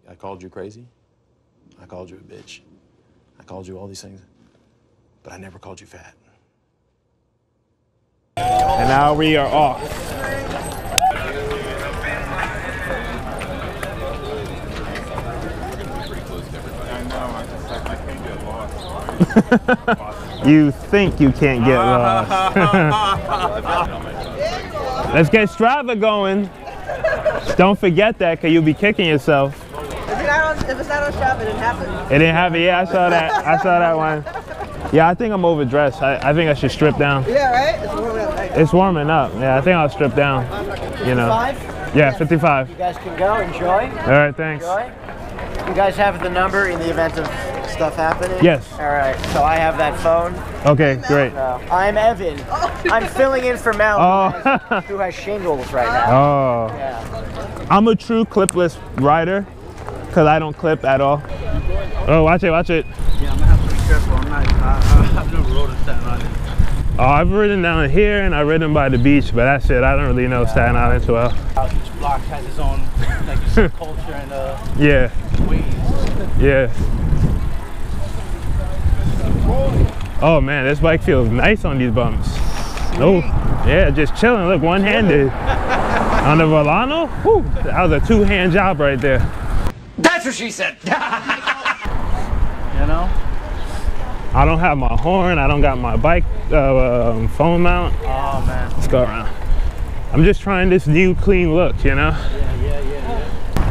I called you crazy. I called you a bitch. I called you all these things. But I never called you fat. And now we are off. You think you can't get lost. Let's get Strava going. Don't forget that, because you'll be kicking yourself. If it's not on Strava, it didn't happen. It didn't happen. Yeah, I saw that. I saw that one. Yeah, I think I'm overdressed. I think I should strip down. Yeah, right? It's warming up. Right? It's warming up. Yeah, I think I'll strip down. You know. 55? Yeah, 55. You guys can go. Enjoy. All right, thanks. Enjoy. You guys have the number in the event of stuff happening? Yes. All right, so I have that phone. Okay, great. I'm Evan. I'm filling in for Mel, who has shingles right now. Oh. Yeah. I'm a true clipless rider, because I don't clip at all. Oh, watch it, watch it. Yeah, I'm gonna have to be careful. I've never rode in Staten Island. Oh, I've ridden down here and I've ridden by the beach, but that's it. I don't really know Staten Island too well. Each block has its own like culture and Yeah. ways. Yeah. Oh man, this bike feels nice on these bumps. Oh, yeah, just chilling. Look, one-handed. On the Volano, whew, that was a two-hand job right there. That's what she said. You know? I don't have my horn. I don't got my bike phone mount. Oh man. Let's go around. I'm just trying this new clean look, you know? Yeah.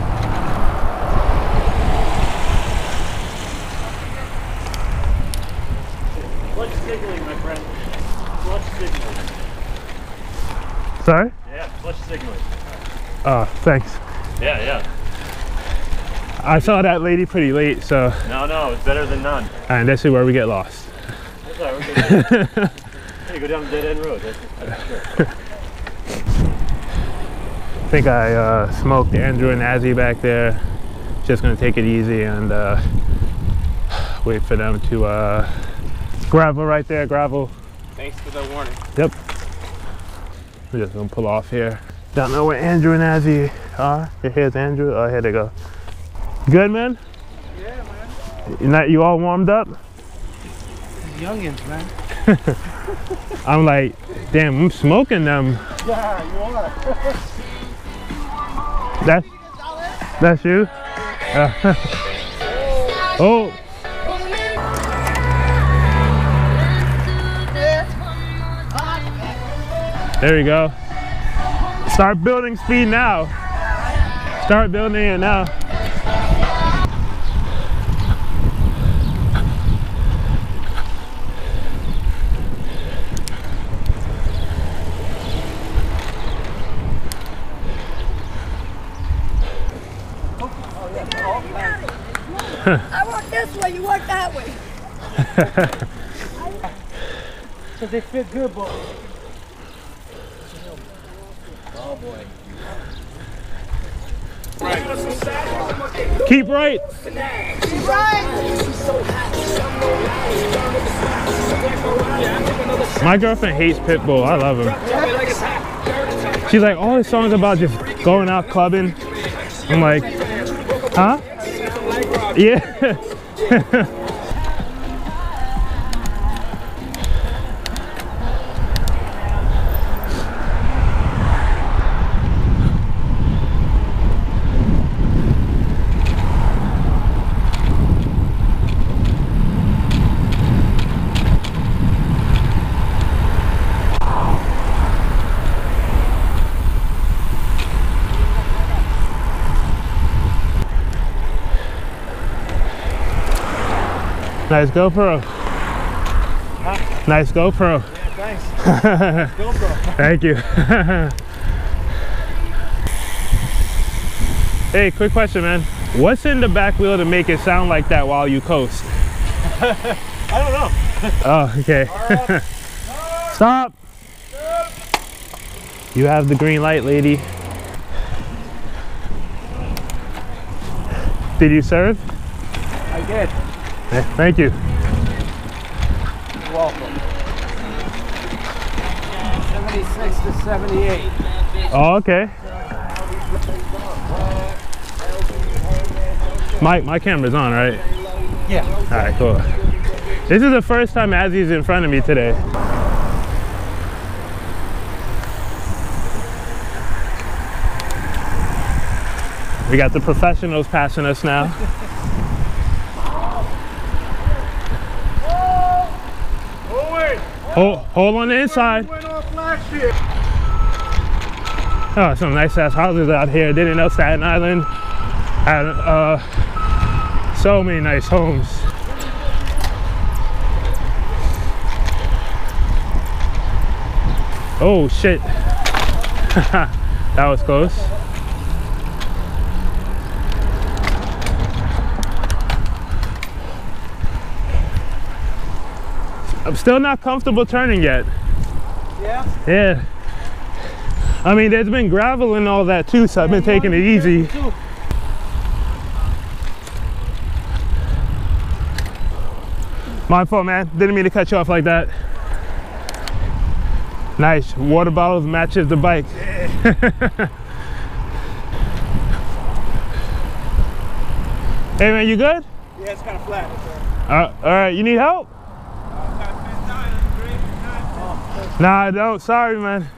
Clutch signaling, my friend. Clutch signaling. Sorry? Yeah, clutch signaling. Oh, thanks. Yeah. I saw that lady pretty late, so. No, it's better than none. And this is where we get lost. That's all right, we're good. Hey, go down the dead end road. That's sure. I think I smoked Andrew and Azzy back there. Just gonna take it easy and wait for them to gravel right there, gravel. Thanks for the warning. Yep. We're just gonna pull off here. Don't know where Andrew and Azzy are. Here's Andrew. Oh, here they go. Good, man? Yeah, man. You all warmed up? Youngins, man. I'm like, damn, I'm smoking them. Yeah, you are. That's you? Oh. There we go. Start building speed now. Start building it now. I work this way, you work that way. So they fit good, boy. Oh boy. Keep right. My girlfriend hates Pitbull. I love him. She's like, all his songs about just going out clubbing. I'm like, huh? Yeah. Nice GoPro. Huh? Nice GoPro. Yeah, thanks. GoPro. Thank you. Hey, quick question, man. What's in the back wheel to make it sound like that while you coast? I don't know. Oh, okay. Stop. You have the green light, lady. Did you serve? I did. Thank you. You're welcome. 76 to 78. Oh, okay. My camera's on, right? Yeah. All right, cool. This is the first time Azzy's in front of me today. We got the professionals passing us now. Hold on the inside. Oh, some nice ass houses out here. Didn't know Staten Island had so many nice homes. Oh shit. That was close. I'm still not comfortable turning yet. Yeah? Yeah. I mean, there's been gravel and all that too, so I've been taking it easy. My fault, man. Didn't mean to cut you off like that. Nice. Water bottles matches the bike. Hey, man, you good? Yeah, it's kind of flat. All right, you need help? Nah, I don't. Sorry, man.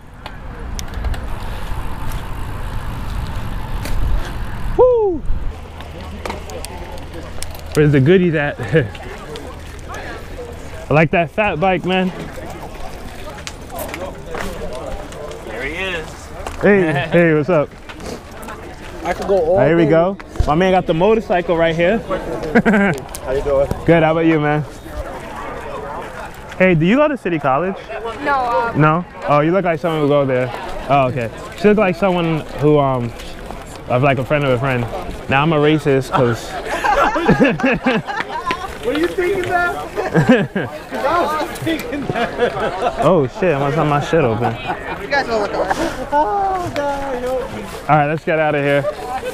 Woo! Where's the goodies at? I like that fat bike, man. There he is. Hey, what's up? I could go all Here we day. go. My man got the motorcycle right here. How you doing? Good, how about you, man? Hey, do you go to City College? No, No? Oh, you look like someone who go there. Oh, okay. She look like someone who, of like a friend of a friend. Now I'm a racist, because... What are you thinking now? I was thinking that. Oh, shit, I must have my shit open. you guys will look alright. Oh, God, yo. All right, let's get out of here.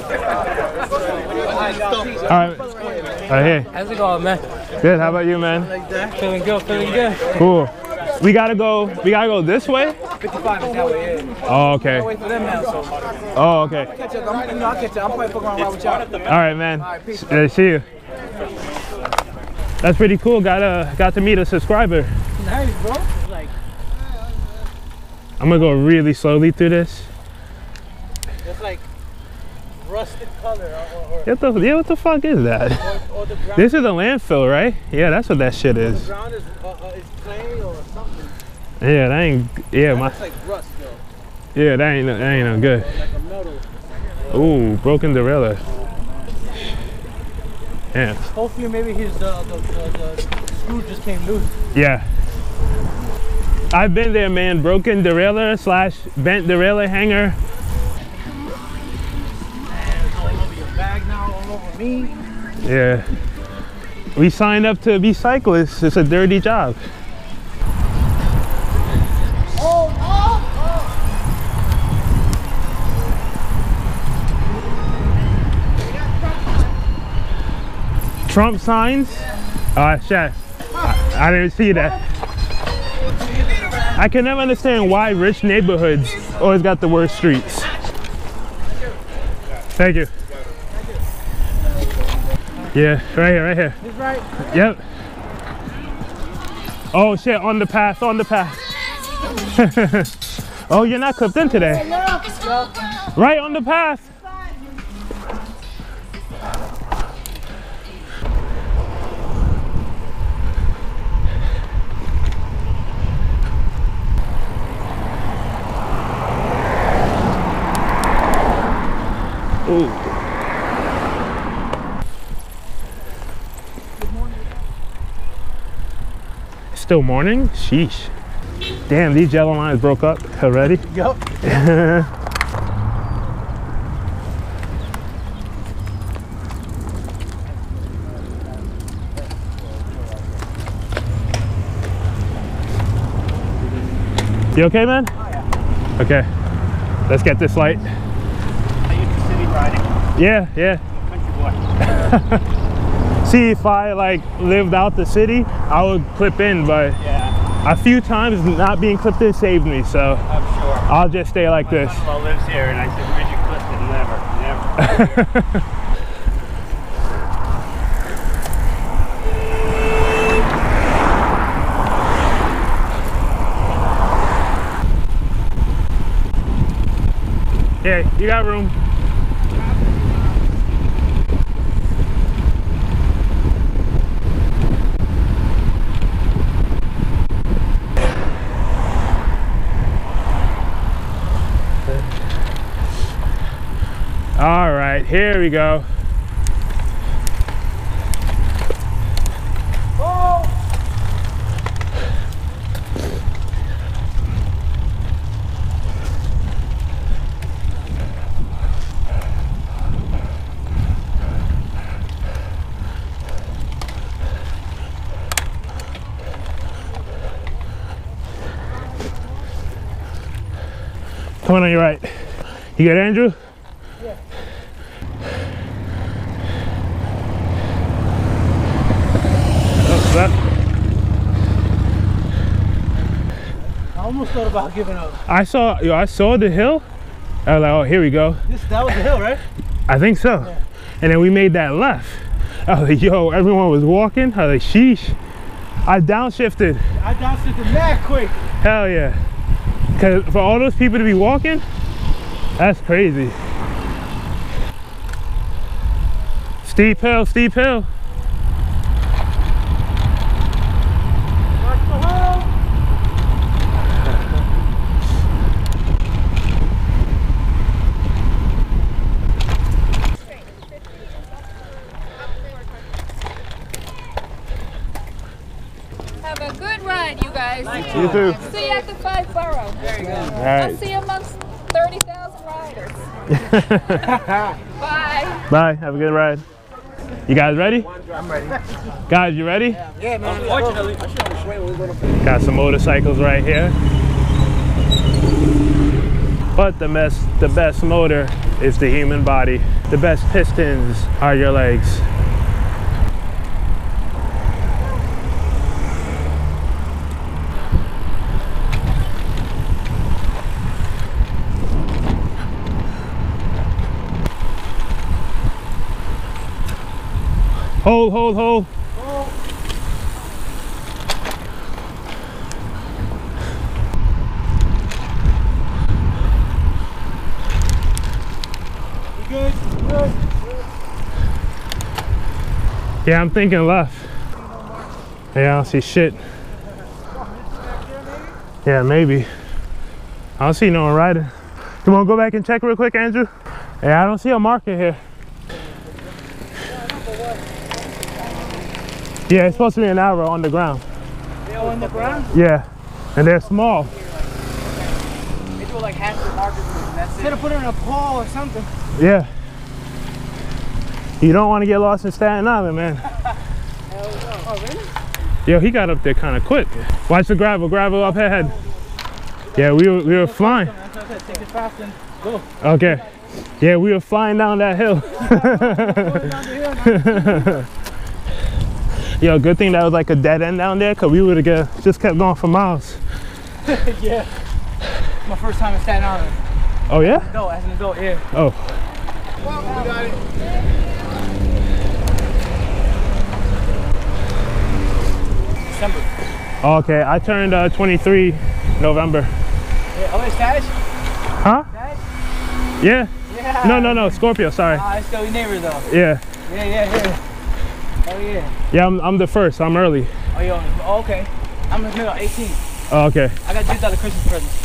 All right. Right here. How's it going, man? Good, how about you, man? Feeling good, feeling good. Cool. We gotta go this way? 55 is that way in. Oh, okay. Wait for them now, so. Oh, okay. I'll catch up. I'll catch up. I'm probably fucking around with y'all. All right, man. peace. See you. That's pretty cool. Got to meet a subscriber. Nice, bro. Like, I'm gonna go really slowly through this. it's like rusted color What the fuck is that? or the ground. This is a landfill, right? Yeah, that's what that shit is. The ground is clay or something. Yeah, that ain't. Yeah, It's like rust, though. Yeah, that ain't no good. Like a metal. Ooh, broken derailleur. Yeah. Hopefully, maybe the screw just came loose. Yeah. I've been there, man. Broken derailleur / bent derailleur hanger. It's all over your bag now, all over me. Yeah. We signed up to be cyclists. It's a dirty job. Trump signs? Chef. I didn't see that. I can never understand why rich neighborhoods always got the worst streets. Thank you. Yeah, right here. He's right. Yep. Oh shit, on the path. Oh, you're not clipped in today. Right on the path. Ooh. Still morning? Sheesh. Damn, these yellow lines broke up already. Yup. You okay, man? Okay. Let's get this light. I used to city riding. Yeah. Country boy. See, if I like lived out the city, I would clip in, but Yeah, a few times not being clipped in saved me, so I'm sure. I'll just stay like this. My son lives here, and I said, where'd you clip it? Never. You got room. All right, here we go. Coming on your right. You good, Andrew? Yeah. Oh, left. I almost thought about giving up. I saw the hill. I was like, oh, here we go. That was the hill, right? I think so. Yeah. And then we made that left. I was like, yo, everyone was walking. I was like, sheesh. I downshifted. I downshifted mad quick. Hell yeah. Because for all those people to be walking, that's crazy. Steep hill, steep hill. Watch the hole. Have a good ride, you guys. You too. See you at the 5 Borough. There you go. All I'll right. see you amongst 30,000 riders. Bye. Bye. Have a good ride. You guys ready? I'm ready. Guys, you ready? Yeah, man. Unfortunately, I should have waited when we go to. Got some motorcycles right here. But the best motor is the human body. The best pistons are your legs. Hold, hold, hold. You good? You good? Yeah, I'm thinking left. Yeah, I don't see shit. Yeah, maybe. I don't see no one riding. You wanna go back and check real quick, Andrew? Yeah, I don't see a marker here. Yeah, it's supposed to be an arrow on the ground. They on the ground? Yeah, and they're small. They do like half the markers and that's Should have put it in a pole or something. Yeah. You don't want to get lost in Staten Island, man. Oh, really? Yo, he got up there kind of quick. Watch the gravel up ahead. Yeah, we were flying. That's what I said. Take it fast and go. Okay. Yeah, we were flying down that hill. Going down the hill, man. Yo, good thing that was like a dead end down there, because we would have just kept going for miles. Yeah. My first time in Staten Island. Oh, yeah? No, as an adult, yeah. Oh. We got it. December. Okay, I turned 23 November. Yeah, oh, it's Tash? Huh? Tash? Yeah. Yeah. No, Scorpio, sorry. Ah, it's still your neighbor though. Yeah. Yeah. Oh yeah. Yeah, I'm the first, I'm early. Oh, yo. Oh, okay. I'm in the middle, 18. Oh, okay. I got $2 Christmas presents.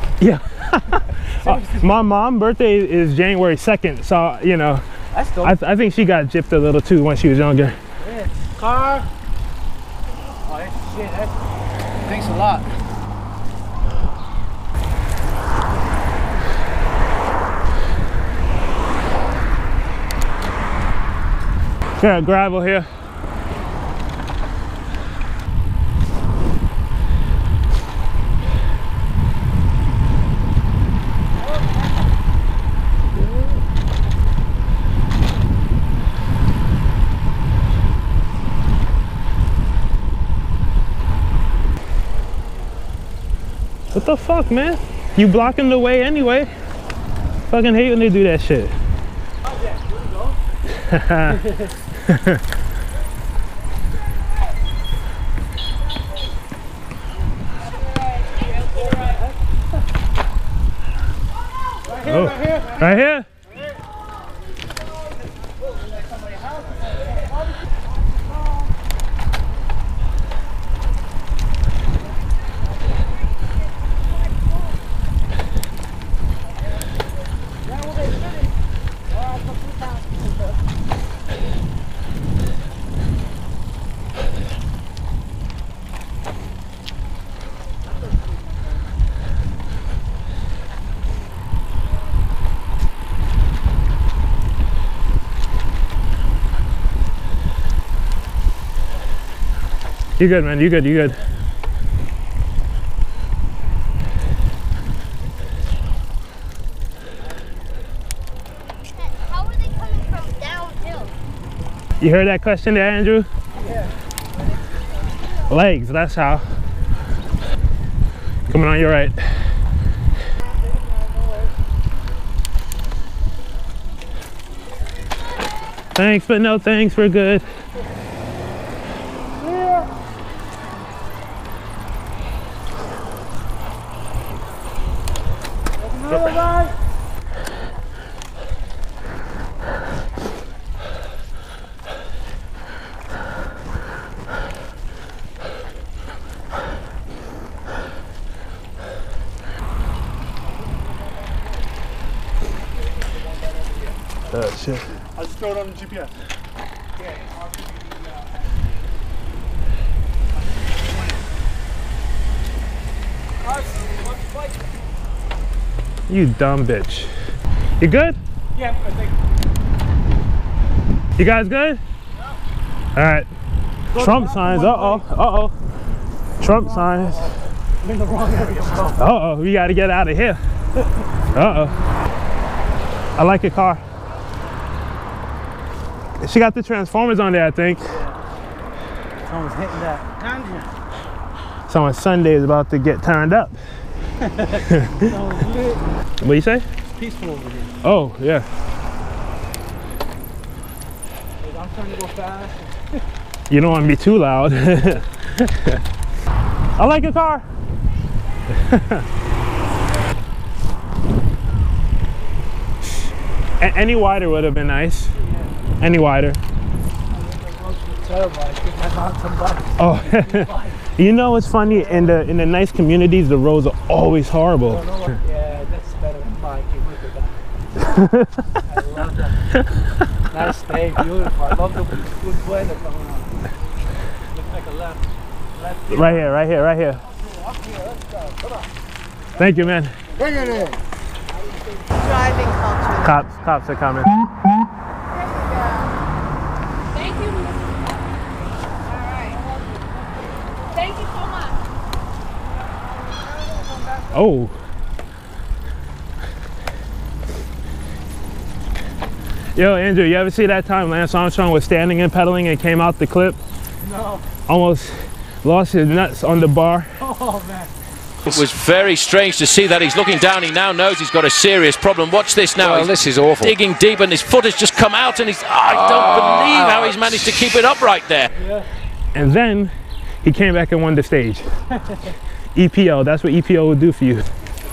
Yeah. My mom's birthday is January 2nd, so, you know, That's dope. I think she got gypped a little too when she was younger. Yeah. Car. Oh, that's shit. Thanks a lot. Yeah, gravel here. What the fuck, man? You blocking the way anyway. Fucking hate when they do that shit. Right here. Right here? You good, man, you good, you good. How are they coming from downhill? You heard that question there, Andrew? Yeah. Legs, that's how. Coming on your right. Thanks, but no thanks, we're good. Oh shit. I'll just throw it on the GPS. You dumb bitch. You good? Yeah, I think. You guys good? All right. Trump signs. Uh-oh. Uh-oh. Trump signs. I'm in the wrong area, bro. Uh-oh. We got to get out of here. Uh-oh. I like your car. She got the Transformers on there, I think. Someone's hitting that. Someone Sunday is about to get turned up. What you say? Peaceful over here. Oh, yeah. I'm trying to go fast. You don't want to be too loud. I like your car. Any wider would have been nice. Any wider. Oh, you know what's funny? In the nice communities, the roads are always horrible. Yeah, that's better than biking. Look at that. I love that. Nice day, beautiful. I love the good weather going on. Looks like a left. Right here, right here, right here. Thank you, man. Bring it in. Driving culture. Cops are coming. Thank you. All right. Thank you so much. Oh. Yo, Andrew, you ever see that time Lance Armstrong was standing and pedaling and came out the clip? No. Almost lost his nuts on the bar. Oh, man. It was very strange to see that. He's looking down. He now knows he's got a serious problem. Watch this now. Well, this is awful. Digging deep, and his foot has just come out, and he's. I don't believe how he's managed to keep it upright there. Yeah. And then he came back and won the stage. EPO, that's what EPO would do for you.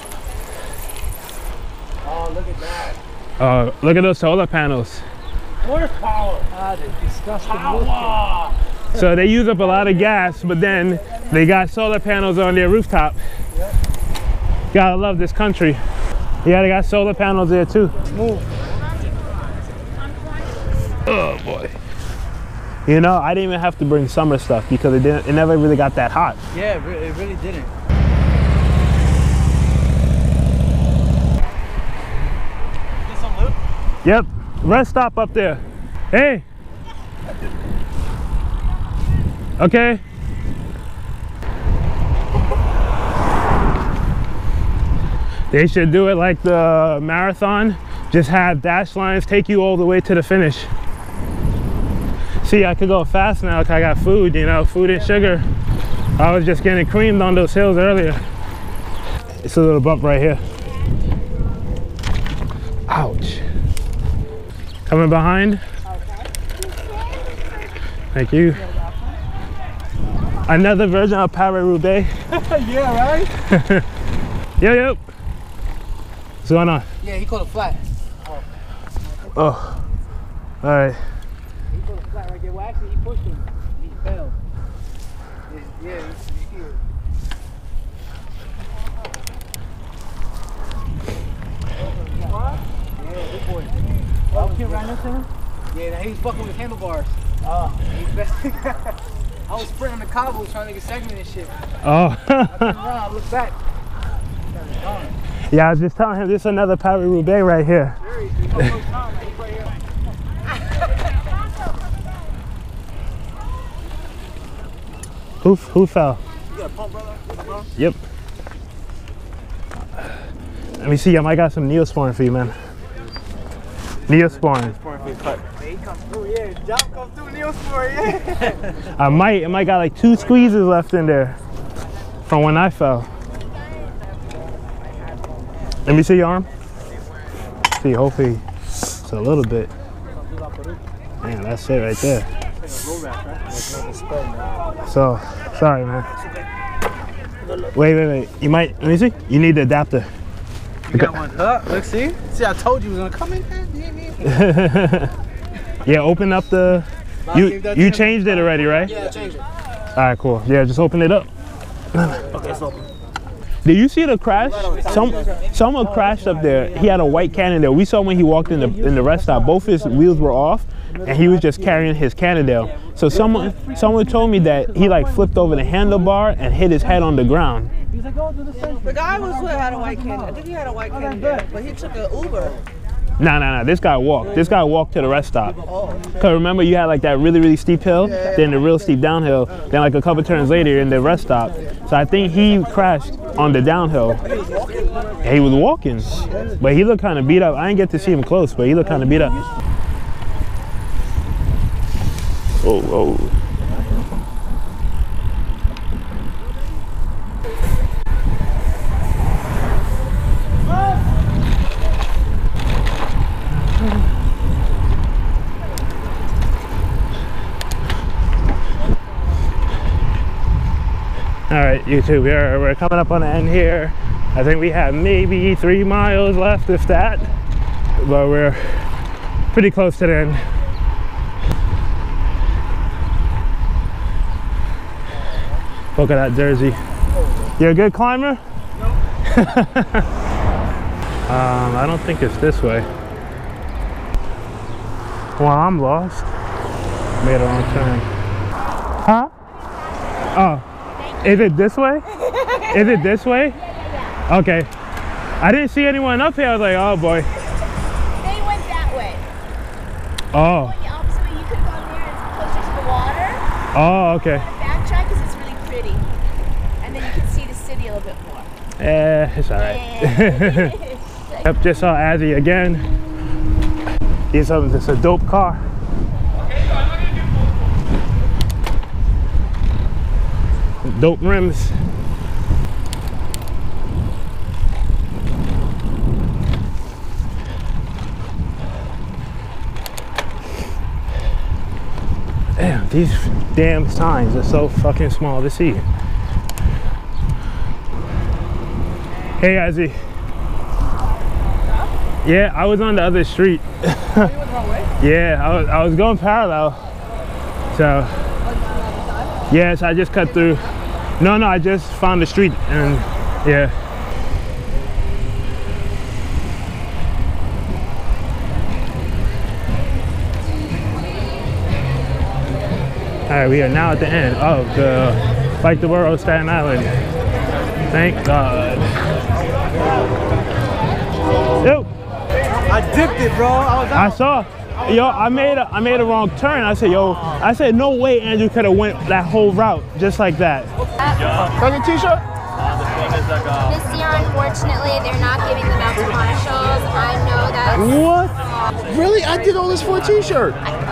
Oh, look at that. Look at those solar panels. Horsepower. Ah, they're disgusting looking. So they use up a lot of gas, but then they got solar panels on their rooftop. Yep. Gotta love this country. Yeah, they got solar panels there too. Move. Oh boy. You know, I didn't even have to bring summer stuff because it never really got that hot. Yeah, it really didn't. Get some loot? Yep, rest stop up there. Hey. Okay. They should do it like the marathon. Just have dash lines take you all the way to the finish. See, I could go fast now because I got food, you know, food and sugar. I was just getting creamed on those hills earlier. It's a little bump right here. Ouch. Coming behind. Thank you. Another version of Paris-Roubaix. Yeah, right? Yo. What's going on? Yeah, he called it flat. Oh. All right. He put a flat right there. Well, actually, he pushed him. He fell. Yeah, he's here. Yeah, good boy. Oh, kid right next to him? Yeah, he was fucking with handlebars. I was sprinting the cobbles trying to get segment and shit. Oh. I turned around, I looked back. Yeah, I was just telling him this is another Paris-Roubaix right here. Who fell? You got a pump, brother? Yep. Let me see, I might got some Neosporin for you, man. Neosporin. He comes through, yeah. John comes through Neosporin, yeah. I might got like 2 squeezes left in there from when I fell. Let me see your arm. See, hopefully it's a little bit. Man, that's it right there. So, sorry, man. Wait. You might, let me see. You need the adapter. You got one, huh? Look, see? See, I told you he was gonna come in, man. Yeah, open up the, you changed it already, right? Yeah, I changed it. All right, cool. Yeah, just open it up. Okay, it's open. Did you see the crash? Someone crashed up there. He had a white Cannondale. We saw when he walked in the rest stop, both his wheels were off, and he was just carrying his Cannondale. So someone told me that he like flipped over the handlebar and hit his head on the ground. The guy had a white Cannondale. I think he had a white Cannondale, but he took an Uber. Nah. This guy walked. This guy walked to the rest stop. Cause remember you had like that really steep hill, then the real steep downhill, then like a couple turns later you're in the rest stop. So I think he crashed on the downhill. And he was walking, but he looked kind of beat up. I didn't get to see him close, but he looked kind of beat up. Oh. All right, YouTube, we're coming up on the end here. I think we have maybe 3 miles left, if that, but we're pretty close to the end. Polka dot jersey. You're a good climber? No. I don't think it's this way. Well, I'm lost. Made a wrong turn. Huh? Oh. Is it this way? Is it this way? Yeah. Okay. I didn't see anyone up here. I was like, oh boy. They went that way. Oh. Going the opposite way. You could go there. It's closer to the water. Oh, okay. Backtrack because it's really pretty. And then you can see the city a little bit more. It's all right. Yep, just saw Azzy again. It's a dope car. Dope rims. Damn, these damn signs are so fucking small to see. Hey, Azzy. Yeah, I was on the other street. Oh, you went the wrong way? Yeah, I was going parallel. So, yes, I just cut through. No, I just found the street and yeah. All right, we are now at the end of the Like the Borough of Staten Island. Thank God. Yo. I dipped it, bro. I saw. Yo, I made a wrong turn. I said, no way Andrew could have went that whole route just like that. Got your t-shirt? This year, unfortunately, they're not giving them out to marshals. I know that. What? Really? I did all this for a t-shirt.